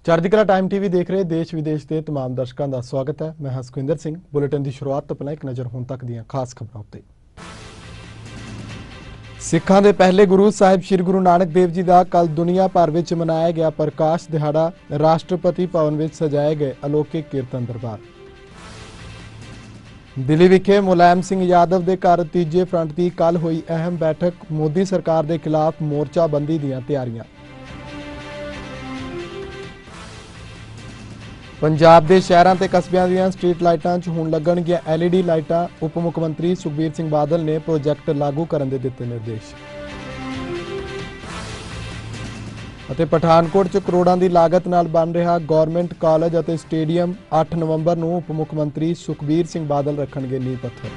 चढ़दी कला time TV देख रहे देश विदेश के तमाम दर्शकों का स्वागत है। मैं हसविंदर सिंह। बुलेटिन की शुरुआत तो पहले एक नज़र हुण तक दी खास खबरों उत्ते। सिखां दे पहले गुरु साहिब श्री गुरु नानक देव जी का कल दुनिया भर में मनाया गया प्रकाश दिहाड़ा। राष्ट्रपति भवन में सजाए गए अलौकिक कीर्तन दरबार। दिल्ली विखे मुलायम सिंह यादव के घर तीजे फ्रंट की कल हुई अहम बैठक। मोदी सरकार के खिलाफ मोर्चाबंदी दी तैयारियां। पंजाब के शहरों ते कस्बियां दीयां स्ट्रीट लाइटां च हुण लगणगीआं LED लाइटां। उप मुख्यमंत्री सुखबीर सिंह बादल ने प्रोजैक्ट लागू करने दे दिते निर्देश। अते पठानकोट च करोड़ों की लागत नाल बन रहा गौरमेंट कॉलेज अते स्टेडियम 8 नवंबर नूं उप मुख्यमंत्री सुखबीर सिंह बादल रखणगे नींह पत्थर।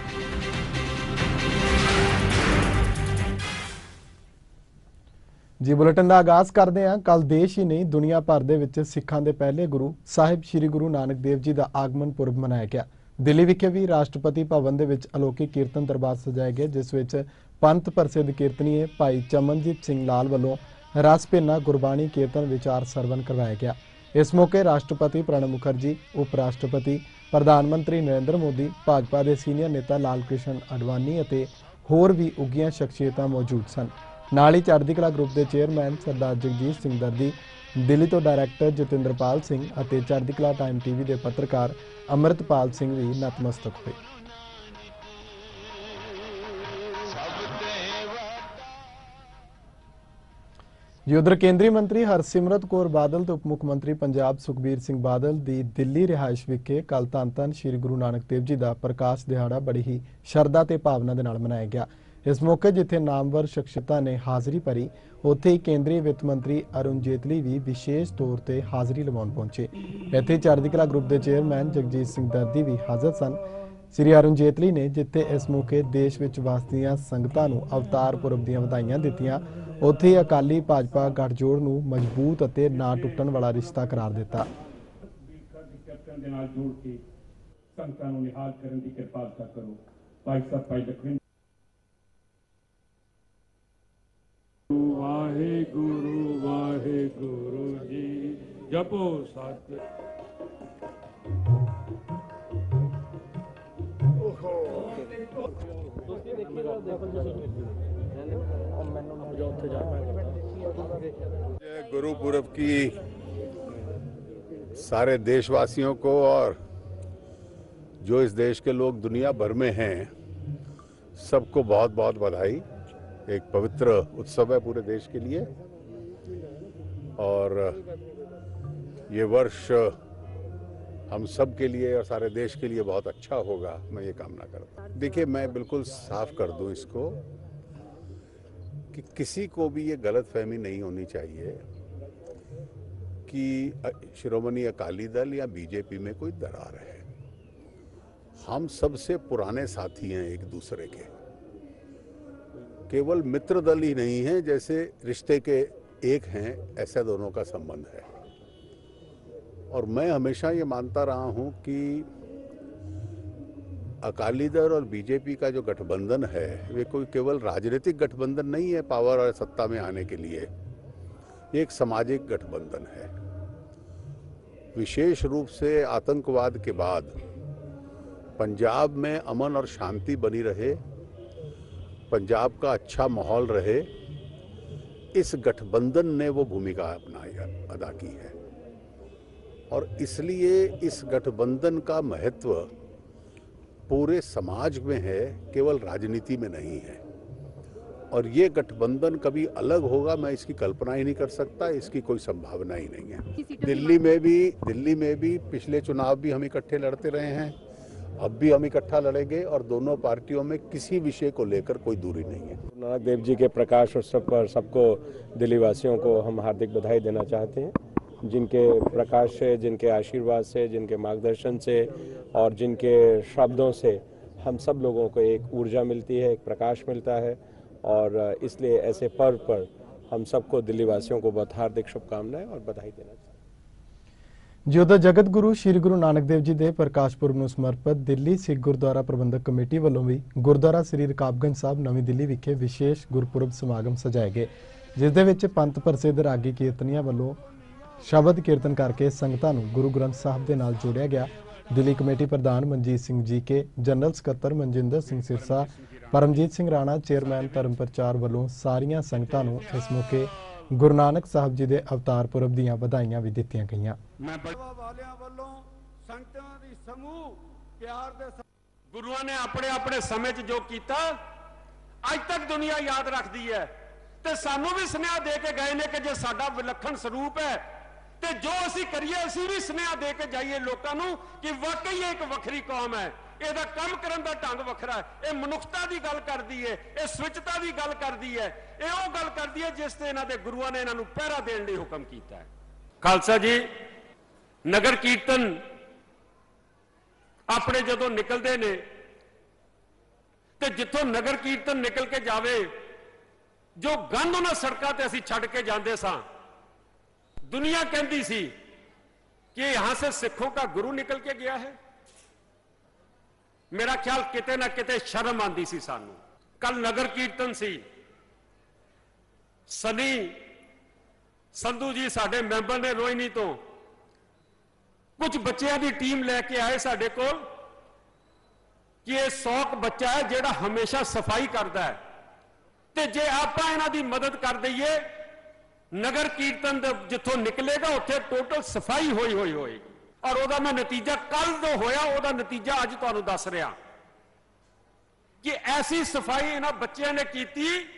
जी बुलेटिन का आगाज करते हैं। कल देश ही नहीं दुनिया भर के सिखां के पहले गुरु साहिब श्री गुरु नानक देव जी का आगमन पुरब मनाया गया। दिल्ली विखे भी राष्ट्रपति भवन के अलौकिक कीर्तन दरबार सजाए गए, जिस विच पंथ प्रसिद्ध कीर्तनीय भाई चमनजीत सिंह लाल वालों रस भिन्ना गुरबाणी कीर्तन विचार सरवण करवाया गया। इस मौके राष्ट्रपति प्रणब मुखर्जी, उप राष्ट्रपति, प्रधानमंत्री नरेंद्र मोदी, भाजपा के सीनियर नेता लाल कृष्ण अडवाणी और होर भी उगियां शख्सियतां मौजूद सन। नाल ही चढ़दी कला ग्रुप के चेयरमैन सरदार जगजीत सिंह दर्दी, दिल्ली तो डायरैक्टर जतिंद्रपाल सिंह और चढ़दी कला टाइम टीवी के पत्रकार अमृतपाल सिंह भी नतमस्तक हुए। जी उधर केंद्रीय मंत्री हरसिमरत कौर बादल तो उप मुख्यमंत्री पंजाब सुखबीर सिंह बादल की दिल्ली रिहायश विखे कल धन धन श्री गुरु नानक देव जी का प्रकाश दिहाड़ा बड़ी ही शरधा ते भावना के नाल मनाया गया। इस मौके जिथे नामवर शख्सियतां ने हाज़री भरी, उत्थे ही केंद्रीय वित्त मंत्री अरुण जेतली भी विशेष तौर पर हाज़री लवाउण पहुंचे। इत्थे चढ़दी कला ग्रुप के चेयरमैन जगजीत सिंह दर्दी भी हाज़र सन। श्री अरुण जेतली ने जिथे इस मौके देश विच वसदियां संगतां नूं अवतार पुरब दीयां वधाइयां दित्तियां, उत्थे ही अकाली भाजपा गठजोड़ नूं मजबूत अते ना टुटण वाला रिश्ता करार दिता। वाहेगुरु वाहेगुरु जी जपो सत। गुरु पुरब की सारे देशवासियों को और जो इस देश के लोग दुनिया भर में हैं सबको बहुत बहुत बधाई। एक पवित्र उत्सव है पूरे देश के लिए और ये वर्ष हम सब के लिए और सारे देश के लिए बहुत अच्छा होगा, मैं ये कामना करता हूँ। देखिए, मैं बिल्कुल साफ कर दूं इसको कि किसी को भी ये गलतफहमी नहीं होनी चाहिए कि शिरोमणि अकाली दल या बीजेपी में कोई दरार है। हम सबसे पुराने साथी हैं एक दूसरे के, केवल मित्र दल ही नहीं है, जैसे रिश्ते के एक हैं ऐसा दोनों का संबंध है। और मैं हमेशा ये मानता रहा हूं कि अकाली दल और बीजेपी का जो गठबंधन है वे कोई केवल राजनीतिक गठबंधन नहीं है पावर और सत्ता में आने के लिए, ये एक सामाजिक गठबंधन है। विशेष रूप से आतंकवाद के बाद पंजाब में अमन और शांति बनी रहे, पंजाब का अच्छा माहौल रहे, इस गठबंधन ने वो भूमिका अदा की है। और इसलिए इस गठबंधन का महत्व पूरे समाज में है, केवल राजनीति में नहीं है। और ये गठबंधन कभी अलग होगा मैं इसकी कल्पना ही नहीं कर सकता, इसकी कोई संभावना ही नहीं है। दिल्ली में भी पिछले चुनाव भी हम इकट्ठे लड़ते रहे हैं, अब भी हम इकट्ठा लड़ेंगे और दोनों पार्टियों में किसी विषय को लेकर कोई दूरी नहीं है। नानक देव जी के प्रकाश उत्सव पर सबको दिल्ली वासियों को हम हार्दिक बधाई देना चाहते हैं, जिनके प्रकाश से, जिनके आशीर्वाद से, जिनके मार्गदर्शन से और जिनके शब्दों से हम सब लोगों को एक ऊर्जा मिलती है, एक प्रकाश मिलता है। और इसलिए ऐसे पर्व पर हम सबको दिल्ली वासियों को बहुत हार्दिक शुभकामनाएं और बधाई देना चाहते हैं। जो दा जगत गुरु श्री गुरु नानक देव जी के प्रकाश पुरब नूं समर्पित दिल्ली सिख गुरुद्वारा प्रबंधक कमेटी वालों भी गुरुद्वारा श्री रकाबगंज साहब नवी दिल्ली विखे विशेष गुरपुरब समागम सजाए गए, जिस दे विच पंथ प्रसिद्ध रागी कीर्तनिया वालों ਸ਼ਬਦ ਕੀਰਤਨ ਕਰਕੇ ਸੰਗਤਾਂ ਨੂੰ ਗੁਰੂ ਗ੍ਰੰਥ ਸਾਹਿਬ ਦੇ ਨਾਲ ਜੋੜਿਆ ਗਿਆ। ਦਿੱਲੀ ਕਮੇਟੀ ਪ੍ਰਧਾਨ ਮਨਜੀਤ ਸਿੰਘ ਜੀਕੇ, ਜਨਰਲ ਸਕੱਤਰ ਮਨਜਿੰਦਰ ਸਿੰਘ ਸਿਰਸਾ, ਪਰਮਜੀਤ ਸਿੰਘ ਰਾਣਾ, ਚੇਅਰਮੈਨ ਧਰਮ ਪ੍ਰਚਾਰ ਵੱਲੋਂ ਸਾਰੀਆਂ ਸੰਗਤਾਂ ਨੂੰ ਇਸ ਮੌਕੇ ਗੁਰੂ ਨਾਨਕ ਸਾਹਿਬ ਜੀ ਦੇ ਅਵਤਾਰ ਪੁਰਬ ਦੀਆਂ ਵਧਾਈਆਂ ਵੀ ਦਿੱਤੀਆਂ ਗਈਆਂ। ਵਾਲਿਆਂ ਵੱਲੋਂ ਸੰਗਤਾਂ ਦੀ ਸਮੂਹ ਪਿਆਰ ਦੇ ਗੁਰੂਆਂ ਨੇ ਆਪਣੇ ਆਪਣੇ ਸਮੇਂ 'ਚ ਜੋ ਕੀਤਾ ਅੱਜ ਤੱਕ ਦੁਨੀਆ ਯਾਦ ਰੱਖਦੀ ਹੈ ਤੇ ਸਾਨੂੰ ਵੀ ਸੁਨੇਹਾ ਦੇ ਕੇ ਗਏ ਨੇ ਕਿ ਜੇ ਸਾਡਾ ਵਿਲੱਖਣ ਸਰੂਪ ਹੈ ਤੇ ਜੋ ਅਸੀਂ ਕਰੀਏ ਅਸੀਂ ਵੀ ਸੁਨੇਹਾ ਦੇ ਕੇ ਜਾਈਏ ਲੋਕਾਂ ਨੂੰ ਕਿ ਵਾਕਈ ਇਹ ਇੱਕ ਵੱਖਰੀ ਕੌਮ ਹੈ, ਇਹਦਾ ਕੰਮ ਕਰਨ ਦਾ ਢੰਗ ਵੱਖਰਾ ਹੈ, ਇਹ ਮਨੁੱਖਤਾ ਦੀ ਗੱਲ ਕਰਦੀ ਹੈ, ਇਹ ਸਵਿੱਚਤਾ ਦੀ ਗੱਲ ਕਰਦੀ ਹੈ, ਇਹ ਉਹ ਗੱਲ ਕਰਦੀ ਹੈ ਜਿਸ ਤੇ ਇਹਨਾਂ ਦੇ ਗੁਰੂਆਂ ਨੇ ਇਹਨਾਂ ਨੂੰ ਪਹਿਰਾ ਦੇਣ ਲਈ ਹੁਕਮ ਕੀਤਾ ਹੈ। ਖਾਲਸਾ ਜੀ, ਨਗਰ ਕੀਰਤਨ ਆਪਣੇ ਜਦੋਂ ਨਿਕਲਦੇ ਨੇ ਤੇ ਜਿੱਥੋਂ ਨਗਰ ਕੀਰਤਨ ਨਿਕਲ ਕੇ ਜਾਵੇ ਜੋ ਗੰਦ ਉਹਨਾਂ ਸੜਕਾਂ ਤੇ ਅਸੀਂ ਛੱਡ ਕੇ ਜਾਂਦੇ ਸਾਂ, दुनिया कहती सी कि यहां से सिखों का गुरु निकल के गया है। मेरा ख्याल किते ना किते शर्म आती सी सानू। कल नगर कीर्तन सी, सनी संधू जी साडे मैंबर ने रोहिणी तो कुछ बच्चों की टीम लैके आए साडे कोल कि यह 100 बच्चा है जिहड़ा हमेशा सफाई करता है ते जे आपां इन्हां दी मदद कर दईए नगर कीर्तन जिथों निकलेगा उत्थे टोटल सफाई होएगी। और ओदा मैं नतीजा कल जो होया ओदा नतीजा अज तुहानूं दस रहा कि ऐसी सफाई इन्हां बच्चों ने की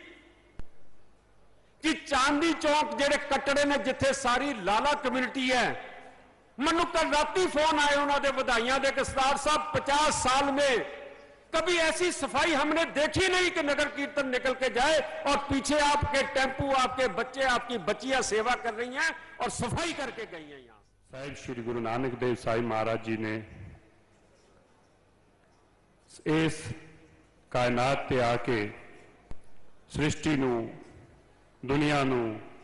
कि चांदी चौक जेड़े कटड़े ने जिथे सारी लाला कम्यूनिटी है, मैनूं कल राती फोन आए उन्हां दे वधाइयां दे कि सरदार साहब 50 साल में कभी ऐसी सफाई हमने देखी नहीं कि नगर कीर्तन निकल के जाए और पीछे आपके टेंपू, आपके बच्चे, आपकी बच्चियां सेवा कर रही हैं और सफाई करके गई हैं। यहां साहिब श्री गुरु नानक देव साहिब महाराज जी ने इस कायनात ते आके सृष्टि नूं, दुनिया नूं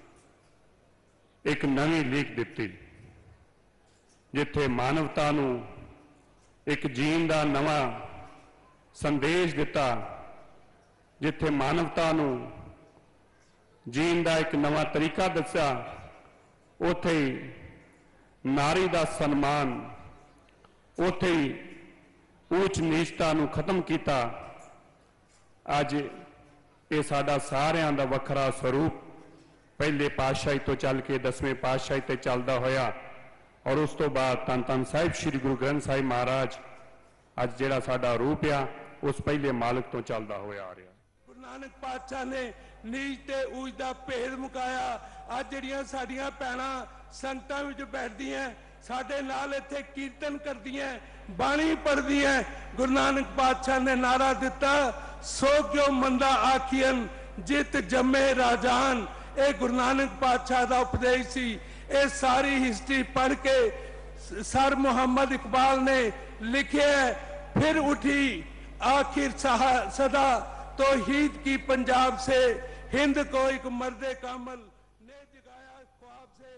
एक नवी लीक दिती जिथे मानवता नूं एक जीण दा नवा संदेश दिता, जिथे मानवता नूं जीण दा एक नवा तरीका दस्या, उथे ही नारी दा सन्मान, उथे ही ऊच नीचता नूं खत्म किया। अज ये साडा सारियां दा वखरा स्वरूप पहले पातशाही तो चल के 10वें पातशाही ते चलदा होया और उस तो बाद धन धन साहिब श्री गुरु ग्रंथ साहिब महाराज अज जिहड़ा साडा रूप आ उस पहले मालिक तो चलता होया आ रहा। गुरु नानक पातशाह ने नीच ते ऊच दा भेद मुकाया। अज जिहड़ियां साडीआं भैणां संगतां विच बैठदियां साडे नाल इत्थे कीर्तन करदियां, बाणी पढ़दियां। गुरु नानक पातशाह ने नारा दिता, सो क्यों मंदा आखियन जित जम्मे राजान। ये गुरु नानक पातशाह दा उपदेश सी। ये सारी हिस्ट्री पढ़ के सर मुहम्मद इकबाल ने लिखे, फिर उठी आखिर सदा तो हीद की पंजाब से हिंद को एक मर्दे कामल ने जगाया ख्वाब से।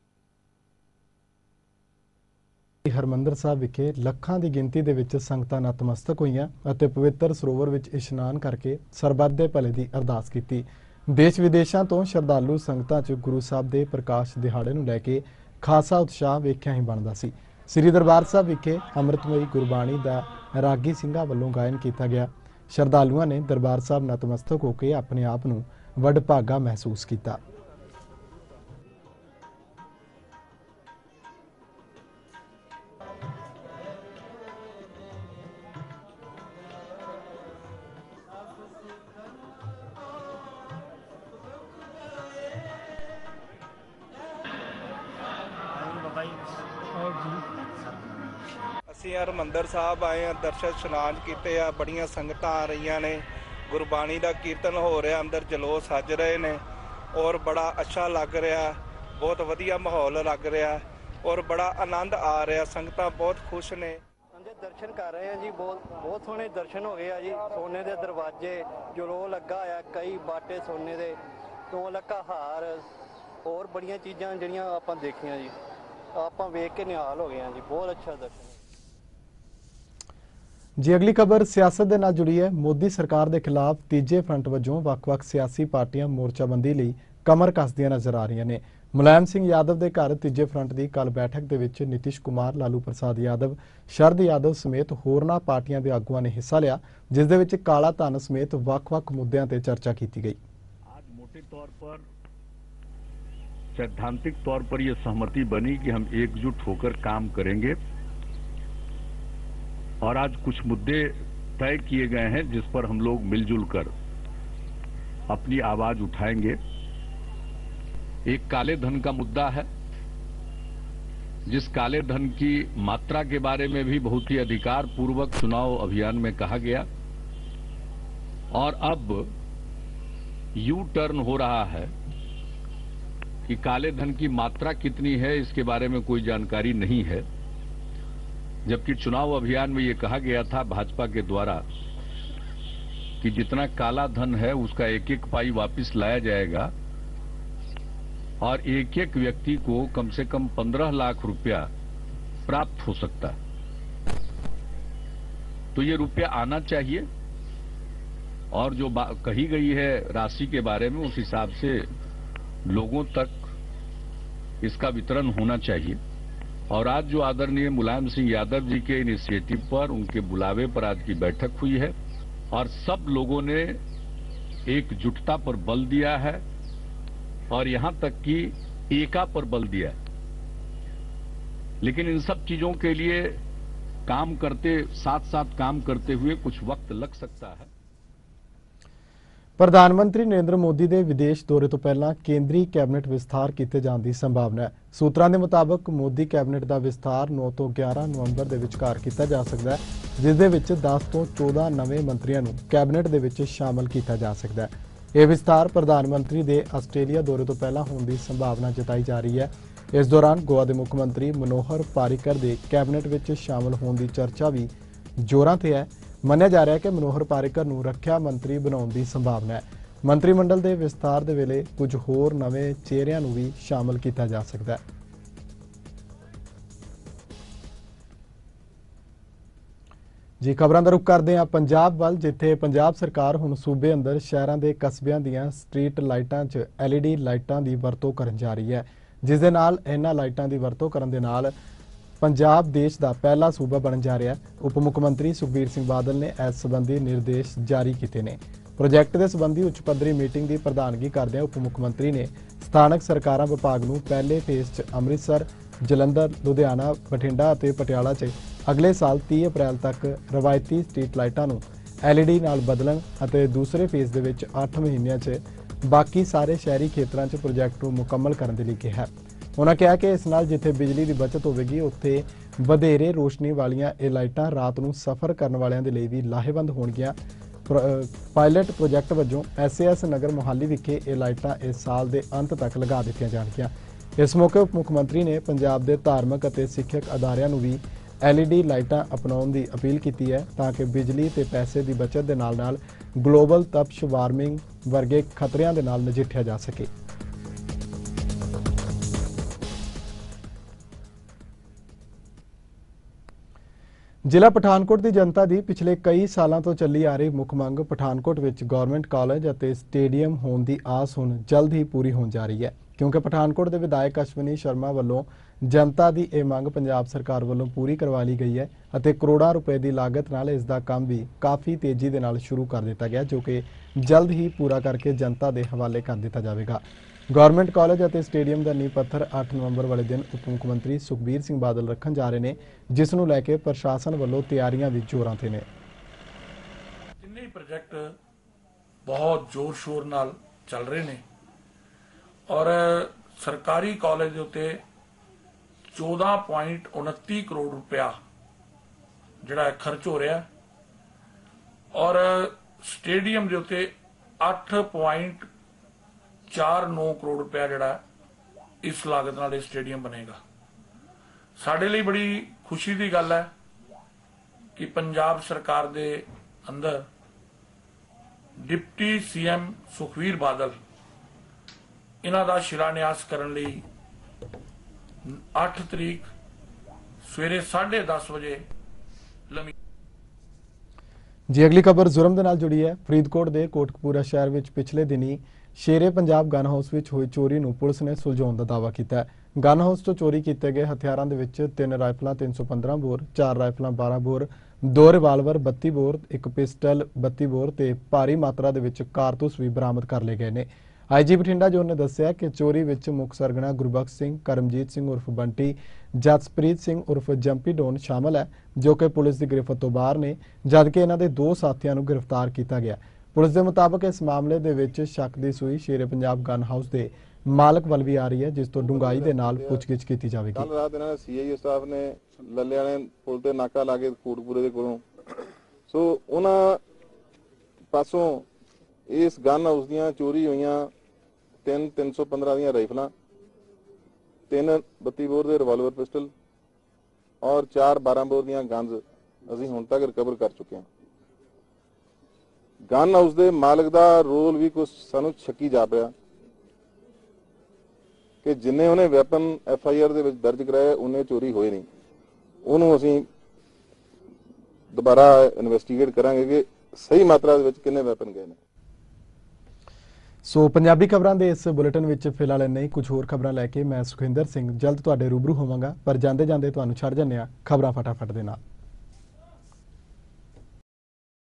ਹਰਮੰਦਰ ਸਾਹਿਬ ਵਿਖੇ ਲੱਖਾਂ ਦੀ ਗਿਣਤੀ ਦੇ ਵਿੱਚ ਸੰਗਤਾਂ ਨਤਮਸਤਕ ਹੋਈਆਂ ਅਤੇ ਪਵਿੱਤਰ ਸਰੋਵਰ ਵਿੱਚ ਇਸ਼ਨਾਨ ਕਰਕੇ ਸਰਬੱਤ ਦੇ ਭਲੇ ਦੀ ਅਰਦਾਸ ਕੀਤੀ। ਦੇਸ਼ ਵਿਦੇਸ਼ਾਂ ਤੋਂ ਸ਼ਰਧਾਲੂ ਸੰਗਤਾਂ 'ਚ ਗੁਰੂ ਸਾਹਿਬ ਦੇ ਪ੍ਰਕਾਸ਼ ਦਿਹਾੜੇ ਨੂੰ ਲੈ ਕੇ ਖਾਸਾ ਉਤਸ਼ਾਹ ਵੇਖਿਆ ਹੀ ਬਣਦਾ ਸੀ। ਸ੍ਰੀ ਦਰਬਾਰ ਸਾਹਿਬ ਵਿਖੇ ਅੰਮ੍ਰਿਤਮਈ ਗੁਰਬਾਣੀ ਦਾ ਰਾਗੀ ਸਿੰਘਾਂ ਵੱਲੋਂ ਗਾਇਨ ਕੀਤਾ ਗਿਆ। ਸ਼ਰਧਾਲੂਆਂ ਨੇ ਦਰਬਾਰ ਸਾਹਿਬ ਨਤਮਸਤਕ ਹੋ ਕੇ ਆਪਣੇ ਆਪ ਨੂੰ ਵਡਭਾਗਾ ਮਹਿਸੂਸ ਕੀਤਾ। ਅਸੀਂ ਹਰਿਮੰਦਰ ਸਾਹਿਬ ਆਏ ਆ, ਦਰਸ਼ਨ ਇਸ਼ਨਾਨ ਕੀਤੇ ਆ, ਬੜੀਆਂ ਸੰਗਤਾਂ ਆ ਰਹੀਆਂ ਨੇ, ਗੁਰਬਾਣੀ ਦਾ ਕੀਰਤਨ ਹੋ ਰਿਹਾ, ਅੰਦਰ ਜਲੋਸ ਸੱਜ ਰਹੇ ਨੇ ਔਰ ਬੜਾ ਅੱਛਾ ਲੱਗ ਰਿਹਾ, ਬਹੁਤ ਵਧੀਆ ਮਾਹੌਲ ਲੱਗ ਰਿਹਾ ਔਰ ਬੜਾ ਆਨੰਦ ਆ ਰਿਹਾ, ਸੰਗਤਾਂ ਬਹੁਤ ਖੁਸ਼ ਨੇ। दर्शन कर रहे हैं जी, बहुत सोहने दर्शन हो गए जी। सोने के दरवाजे जलो लगा है, कई बाटे सोने के, 2 लक्का हार और बड़िया चीज़ां जिहड़ियां आपां देखियां जी, आपां वेख के निहाल हो गए हैं जी। बहुत अच्छा दर्शन जी। अगली खबर सियासत के नाल जुड़ी है। मोदी सरकार के खिलाफ तीजे फ्रंट वजों वख-वख सियासी पार्टियां मोर्चाबंदी लई कमर कसदियां नजर आ रही ने। ਮੁਲਾਇਮ ਸਿੰਘ ਯਾਦਵ ਦੇ ਘਰ ਤੀਜੇ ਫਰੰਟ ਦੀ ਕੱਲ ਬੈਠਕ ਦੇ ਵਿੱਚ ਨਿਤਿਸ਼ ਕੁਮਾਰ, ਲਾਲੂ ਪ੍ਰਸਾਦ ਯਾਦਵ, ਸ਼ਰਦ ਯਾਦਵ ਸਮੇਤ ਹੋਰਨਾਂ ਪਾਰਟੀਆਂ ਦੇ ਆਗੂਆਂ ਨੇ ਹਿੱਸਾ ਲਿਆ, ਜਿਸ ਦੇ ਵਿੱਚ ਕਾਲਾ ਧਨ ਸਮੇਤ ਵੱਖ-ਵੱਖ ਮੁੱਦਿਆਂ ਤੇ ਚਰचा ਕੀਤੀ गई। आज मोटे तौर पर सैद्धांतिक तौर पर यह सहमति बनी कि हम एकजुट होकर काम करेंगे और आज कुछ मुद्दे तय किए गए हैं जिस पर हम लोग मिलजुल कर अपनी आवाज उठाएंगे। एक काले धन का मुद्दा है, जिस काले धन की मात्रा के बारे में भी बहुत ही अधिकार पूर्वक चुनाव अभियान में कहा गया और अब यू टर्न हो रहा है कि काले धन की मात्रा कितनी है इसके बारे में कोई जानकारी नहीं है, जबकि चुनाव अभियान में ये कहा गया था भाजपा के द्वारा कि जितना काला धन है उसका एक एक पाई वापस लाया जाएगा और एक एक व्यक्ति को कम से कम 15 लाख रुपया प्राप्त हो सकता है। तो ये रुपया आना चाहिए और जो कही गई है राशि के बारे में उस हिसाब से लोगों तक इसका वितरण होना चाहिए। और आज जो आदरणीय मुलायम सिंह यादव जी के इनिशिएटिव पर, उनके बुलावे पर आज की बैठक हुई है और सब लोगों ने एकजुटता पर बल दिया है और यहां तक कि एका पर बल दिया। लेकिन इन सब चीजों के लिए साथ साथ काम करते हुए कुछ वक्त लग सकता है। ਪ੍ਰਧਾਨ ਮੰਤਰੀ ਨਰਿੰਦਰ ਮੋਦੀ ਦੇ ਵਿਦੇਸ਼ ਦੌਰੇ ਤੋਂ ਪਹਿਲਾਂ ਕੇਂਦਰੀ ਕੈਬਨਿਟ ਵਿਸਥਾਰ ਕੀਤੇ ਜਾਣ ਦੀ ਸੰਭਾਵਨਾ ਹੈ। ਸੂਤਰਾਂ ਦੇ ਮੁਤਾਬਕ ਮੋਦੀ ਕੈਬਨਿਟ ਦਾ ਵਿਸਥਾਰ 9 ਤੋਂ 11 ਨਵੰਬਰ ਦੇ ਵਿਚਕਾਰ ਕੀਤਾ ਜਾ ਸਕਦਾ ਹੈ, ਜਿਸ ਦੇ ਵਿੱਚ 10 ਤੋਂ 14 ਨਵੇਂ ਮੰਤਰੀਆਂ ਨੂੰ ਕੈਬਨਿਟ ਦੇ ਵਿੱਚ ਸ਼ਾਮਲ ਕੀਤਾ ਜਾ ਸਕਦਾ ਹੈ। ਇਹ ਵਿਸਥਾਰ ਪ੍ਰਧਾਨ ਮੰਤਰੀ ਦੇ ਆਸਟ੍ਰੇਲੀਆ ਦੌਰੇ ਤੋਂ ਪਹਿਲਾਂ ਹੋਣ ਦੀ ਸੰਭਾਵਨਾ ਜਤਾਈ ਜਾ ਰਹੀ ਹੈ। ਇਸ ਦੌਰਾਨ ਗੋਆ ਦੇ ਮੁੱਖ ਮੰਤਰੀ ਮਨੋਹਰ ਪਾਰੀਕਰ ਦੇ ਕੈਬਨਿਟ ਵਿੱਚ ਸ਼ਾਮਲ ਹੋਣ ਦੀ ਚਰਚਾ ਵੀ ਜ਼ੋਰਾਂ ਤੇ ਹੈ। ਮੰਨਿਆ ਜਾ ਰਿਹਾ ਹੈ ਕਿ ਮਨੋਹਰ ਪਾਰੀਕਰ ਨੂੰ ਰੱਖਿਆ ਮੰਤਰੀ ਬਣਾਉਣ ਦੀ ਸੰਭਾਵਨਾ ਹੈ। ਮੰਤਰੀ ਮੰਡਲ ਦੇ ਵਿਸਤਾਰ ਦੇ ਵੇਲੇ ਕੁਝ ਹੋਰ ਨਵੇਂ ਚਿਹਰਿਆਂ ਨੂੰ ਵੀ ਸ਼ਾਮਲ ਕੀਤਾ ਜਾ ਸਕਦਾ ਹੈ। ਜੀ ਖਬਰਾਂ ਦਾ ਰੁਖ ਕਰਦੇ ਹਾਂ ਪੰਜਾਬ ਵੱਲ, ਜਿੱਥੇ ਪੰਜਾਬ ਸਰਕਾਰ ਹੁਣ ਸੂਬੇ ਅੰਦਰ ਸ਼ਹਿਰਾਂ ਦੇ ਕਸਬਿਆਂ ਦੀਆਂ ਸਟਰੀਟ ਲਾਈਟਾਂ 'ਚ LED ਲਾਈਟਾਂ ਦੀ ਵਰਤੋਂ ਕਰਨ ਜਾ ਰਹੀ ਹੈ, ਜਿਸ ਦੇ ਨਾਲ ਇਹਨਾਂ ਲਾਈਟਾਂ ਦੀ ਵਰਤੋਂ ਕਰਨ ਦੇ ਨਾਲ ਪੰਜਾਬ ਦੇਸ਼ ਦਾ ਪਹਿਲਾ ਸੂਬਾ ਬਣਨ ਜਾ ਰਿਹਾ ਹੈ। ਉਪ ਮੁੱਖ ਮੰਤਰੀ ਸੁਖਬੀਰ ਸਿੰਘ ਬਾਦਲ ਨੇ ਇਸ ਸੰਬੰਧੀ ਨਿਰਦੇਸ਼ ਜਾਰੀ ਕੀਤੇ ਨੇ। ਪ੍ਰੋਜੈਕਟ ਦੇ ਸੰਬੰਧੀ ਉੱਚ ਪੱਧਰੀ ਮੀਟਿੰਗ ਦੀ ਪ੍ਰਧਾਨਗੀ ਕਰਦਿਆਂ ਉਪ ਮੁੱਖ ਮੰਤਰੀ ਨੇ ਸਥਾਨਕ ਸਰਕਾਰਾਂ ਵਿਭਾਗ ਨੂੰ ਪਹਿਲੇ ਫੇਜ਼ 'ਚ ਅੰਮ੍ਰਿਤਸਰ, ਜਲੰਧਰ, ਲੁਧਿਆਣਾ, ਬਠਿੰਡਾ ਅਤੇ ਪਟਿਆਲਾ 'ਚ ਅਗਲੇ ਸਾਲ 30 ਅਪ੍ਰੈਲ ਤੱਕ ਰਵਾਇਤੀ ਸਟਰੀਟ ਲਾਈਟਾਂ ਨੂੰ LED ਨਾਲ ਬਦਲਣ ਅਤੇ ਦੂਸਰੇ ਫੇਜ਼ ਦੇ ਵਿੱਚ 8 ਮਹੀਨਿਆਂ 'ਚ ਬਾਕੀ ਸਾਰੇ ਸ਼ਹਿਰੀ ਖੇਤਰਾਂ 'ਚ ਪ੍ਰੋਜੈਕਟ ਨੂੰ ਮੁਕੰਮਲ ਕਰਨ ਦੇ ਲਈ ਕਿਹਾ। ਉਹਨਾਂ ਕਿਹਾ ਕਿ ਇਸ ਨਾਲ ਜਿੱਥੇ ਬਿਜਲੀ ਦੀ ਬਚਤ ਹੋਵੇਗੀ ਉੱਥੇ ਵਧੇਰੇ ਰੋਸ਼ਨੀ ਵਾਲੀਆਂ ਇਹ ਲਾਈਟਾਂ ਰਾਤ ਨੂੰ ਸਫ਼ਰ ਕਰਨ ਵਾਲਿਆਂ ਦੇ ਲਈ ਵੀ ਲਾਹੇਵੰਦ ਹੋਣਗੀਆਂ। ਪਾਇਲਟ ਪ੍ਰੋਜੈਕਟ ਵਜੋਂ SAS ਨਗਰ ਮੁਹਾਲੀ ਵਿਖੇ ਇਹ ਲਾਈਟਾਂ ਇਸ ਸਾਲ ਦੇ ਅੰਤ ਤੱਕ ਲਗਾ ਦਿੱਤੀਆਂ ਜਾਣਗੀਆਂ। ਇਸ ਮੌਕੇ ਉਪ ਮੁੱਖ ਮੰਤਰੀ ਨੇ ਪੰਜਾਬ ਦੇ ਧਾਰਮਿਕ ਅਤੇ ਸਿੱਖਿਅਕ ਅਦਾਰਿਆਂ ਨੂੰ ਵੀ LED ਲਾਈਟਾਂ ਅਪਣਾਉਣ ਦੀ ਅਪੀਲ ਕੀਤੀ ਹੈ ਤਾਂ ਕਿ ਬਿਜਲੀ ਤੇ ਪੈਸੇ ਦੀ ਬਚਤ ਦੇ ਨਾਲ ਗਲੋਬਲ ਤਪਸ਼, ਵਾਰਮਿੰਗ ਵਰਗੇ ਖਤਰਿਆਂ ਦੇ ਨਾਲ ਨਜਿੱਠਿਆ ਜਾ ਸਕੇ। ਜ਼ਿਲ੍ਹਾ ਪਠਾਨਕੋਟ ਦੀ ਜਨਤਾ ਦੀ ਪਿਛਲੇ ਕਈ ਸਾਲਾਂ ਤੋਂ ਚੱਲੀ ਆ ਰਹੀ ਮੁੱਖ ਮੰਗ ਪਠਾਨਕੋਟ ਵਿੱਚ ਗਵਰਨਮੈਂਟ ਕਾਲਜ ਅਤੇ ਸਟੇਡੀਅਮ ਹੋਣ ਦੀ ਆਸ ਹੁਣ ਜਲਦ ਹੀ ਪੂਰੀ ਹੋਣ ਜਾ ਰਹੀ ਹੈ, ਕਿਉਂਕਿ ਪਠਾਨਕੋਟ ਦੇ ਵਿਧਾਇਕ ਅਸ਼ਵਨੀ ਸ਼ਰਮਾ ਵੱਲੋਂ ਜਨਤਾ ਦੀ ਇਹ ਮੰਗ ਪੰਜਾਬ ਸਰਕਾਰ ਵੱਲੋਂ ਪੂਰੀ ਕਰਵਾ ਲਈ ਗਈ ਹੈ ਅਤੇ ਕਰੋੜਾਂ ਰੁਪਏ ਦੀ ਲਾਗਤ ਨਾਲ ਇਸ ਦਾ ਕੰਮ ਵੀ ਕਾਫੀ ਤੇਜ਼ੀ ਦੇ ਨਾਲ ਸ਼ੁਰੂ ਕਰ ਦਿੱਤਾ ਗਿਆ, ਜੋ ਕਿ ਜਲਦ ਹੀ ਪੂਰਾ ਕਰਕੇ ਜਨਤਾ ਦੇ ਹਵਾਲੇ ਕਰ ਦਿੱਤਾ ਜਾਵੇਗਾ। ਗਵਰਨਮੈਂਟ ਕਾਲਜ ਅਤੇ ਸਟੇਡੀਅਮ ਦਾ ਨੀਂਹ ਪੱਥਰ 8 ਨਵੰਬਰ ਵਾਲੇ ਦਿਨ ਉਪ ਮੁੱਖ ਮੰਤਰੀ ਸੁਖਬੀਰ ਸਿੰਘ ਬਾਦਲ ਰੱਖਣ ਜਾ ਰਹੇ ਨੇ, ਜਿਸ ਨੂੰ ਲੈ ਕੇ ਪ੍ਰਸ਼ਾਸਨ ਵੱਲੋਂ ਤਿਆਰੀਆਂ ਵੀ ਜ਼ੋਰਾਂ ਤੇ ਨੇ। ਤਿੰਨੇ ਪ੍ਰੋਜੈਕਟ ਬਹੁਤ ਜ਼ੋਰ ਸ਼ੋਰ ਨਾਲ ਚੱਲ ਰਹੇ ਨੇ ਔਰ ਸਰਕਾਰੀ ਕਾਲਜ ਦੇ ਉੱਤੇ 14.29 ਕਰੋੜ ਰੁਪਇਆ ਜਿਹੜਾ ਖਰਚ ਹੋ ਰਿਹਾ ਔਰ ਸਟੇਡੀਅਮ ਦੇ ਉੱਤੇ 8.49 ਕਰੋੜ ਰੁਪਇਆ ਜਿਹੜਾ ਇਸ ਲਾਗਤ ਨਾਲ ਇਹ ਸਟੇਡੀਅਮ ਬਣੇਗਾ। ਸਾਡੇ ਲਈ ਬੜੀ ਖੁਸ਼ੀ ਦੀ ਗੱਲ ਹੈ ਕਿ ਪੰਜਾਬ ਸਰਕਾਰ ਦੇ ਅੰਦਰ ਡਿਪਟੀ CM ਸੁਖਬੀਰ ਬਾਦਲ ਇਹਨਾਂ ਦਾ ਸ਼ਿਲਾਨਿਆਸ ਕਰਨ ਲਈ 8 ਤਰੀਕ ਸਵੇਰੇ 10:30 ਵਜੇ ਜੀ ਅਗਲੀ ਖਬਰ ਜ਼ੁਰਮ ਦੇ ਨਾਲ ਜੁੜੀ ਹੈ। ਫਰੀਦਕੋਟ ਦੇ ਕੋਟਕਪੂਰਾ ਸ਼ਹਿਰ ਵਿੱਚ ਪਿਛਲੇ ਦਿਨੀ ਸ਼ੇਰੇ ਪੰਜਾਬ ਗਨ ਹਾਊਸ ਵਿੱਚ ਹੋਈ ਚੋਰੀ ਨੂੰ ਪੁਲਿਸ ਨੇ ਸੁਲਝਾਉਣ ਦਾ ਦਾਅਵਾ ਕੀਤਾ ਹੈ। ਗਨ ਹਾਊਸ ਤੋਂ ਚੋਰੀ ਕੀਤੇ ਗਏ ਹਥਿਆਰਾਂ ਦੇ ਵਿੱਚ 3 ਰਾਈਫਲਾਂ 315 ਬੋਰ, 4 ਰਾਈਫਲਾਂ 12 bore, 2 revolver 32 bore, 1 pistol 32 bore ਤੇ ਭਾਰੀ ਮਾਤਰਾ ਦੇ ਵਿੱਚ ਕਾਰਤੂਸ ਵੀ ਬਰਾਮਦ ਕਰ ਲਏ ਗਏ ਨੇ। ਆਈਜੀ ਬਠਿੰਡਾ ਜੋਨ ਨੇ ਦੱਸਿਆ ਕਿ ਚੋਰੀ ਵਿੱਚ ਮੁੱਖ ਸਰਗਨਾ ਗੁਰਬਖਸ਼ ਸਿੰਘ, ਕਰਮਜੀਤ ਸਿੰਘ ਉਰਫ ਬੰਟੀ, ਜਸਪ੍ਰੀਤ ਸਿੰਘ ਉਰਫ ਜੰਪੀ ਡੋਨ ਸ਼ਾਮਲ ਹੈ, ਜੋ ਕਿ ਪੁਲਿਸ ਦੀ ਗ੍ਰਿਫਤ ਤੋਂ ਬਾਹਰ ਨੇ, ਜਦਕਿ ਇਹਨਾਂ ਦੇ 2 ਸਾਥੀਆਂ ਨੂੰ ਗ੍ਰਿਫਤਾਰ ਕੀਤਾ ਗਿਆ। ਪੁਲਿਸ ਦੇ ਮੁਤਾਬਕ ਇਸ ਮਾਮਲੇ ਦੇ ਵਿੱਚ ਸ਼ੱਕ ਦੀ ਸੂਈ ਸ਼ੇਰੇ ਪੰਜਾਬ ਗਨ ਹਾਊਸ ਦੇ ਮਾਲਕ ਵੱਲ ਵੀ ਆ ਰਹੀ ਹੈ, ਜਿਸ ਤੋਂ ਡੂੰਘਾਈ ਦੇ ਨਾਲ ਪੁੱਛਗਿੱਛ ਕੀਤੀ ਜਾਵੇਗੀ। ਕੱਲ ਰਾਤ ਇਹਨਾਂ ਨੇ ਸੀਆਈਏ ਸਟਾਫ ਨੇ ਲੱਲਿਆਣੇ ਪੁਲ ਤੇ ਨਾਕਾ ਲਾ ਕੇ ਕੋਟਪੂਰੇ ਦੇ ਕੋਲੋਂ ਉਹਨਾਂ ਪਾਸੋਂ ਇਸ ਗਨ ਹਾਊਸ ਦੀਆਂ ਚੋਰੀ ਹੋਈਆਂ 3 315 ਦੀਆਂ ਰਾਈਫਲਾਂ, 3 32 ਬੋਰ ਦੇ ਰਿਵਾਲਵਰ ਪਿਸਟਲ ਔਰ 4 12 ਬੋਰ ਦੀਆਂ ਗਨਜ਼ ਅਸੀਂ ਹੁਣ ਤੱਕ ਰਿਕਵਰ ਕਰ ਚੁੱਕੇ ਹਾਂ। ਗਨ ਹਾਊਸ ਦੇ ਮਾਲਕ ਦਾ ਰੋਲ ਵੀ ਕੁਝ ਸਾਨੂੰ ਸ਼ੱਕੀ ਜਾਪਿਆ ਕਿ ਜਿੰਨੇ ਉਹਨੇ ਵੈਪਨ FIR ਦੇ ਵਿੱਚ ਦਰਜ ਕਰਾਏ ਉਹਨੇ ਚੋਰੀ ਹੋਏ ਨਹੀਂ। ਉਹਨੂੰ ਅਸੀਂ ਦੁਬਾਰਾ ਇਨਵੈਸਟੀਗੇਟ ਕਰਾਂਗੇ ਕਿ ਸਹੀ ਮਾਤਰਾ ਦੇ ਵਿੱਚ ਕਿੰਨੇ ਵੈਪਨ ਗਏ ਨੇ। ਸੋ ਪੰਜਾਬੀ ਖਬਰਾਂ ਦੇ ਇਸ ਬੁਲੇਟਿਨ ਵਿੱਚ ਫਿਲਹਾਲ ਇੰਨਾ ਹੀ। ਕੁਝ ਹੋਰ ਖਬਰਾਂ ਲੈ ਕੇ ਮੈਂ ਸੁਖਿੰਦਰ ਸਿੰਘ ਜਲਦ ਤੁਹਾਡੇ ਰੂਬਰੂ ਹੋਵਾਂਗਾ, ਪਰ ਜਾਂਦੇ ਜਾਂਦੇ ਤੁਹਾਨੂੰ ਛੱਡ ਜਾਂਦੇ ਹਾਂ ਖਬਰਾਂ ਫਟਾਫਟ ਦੇ ਨਾਲ।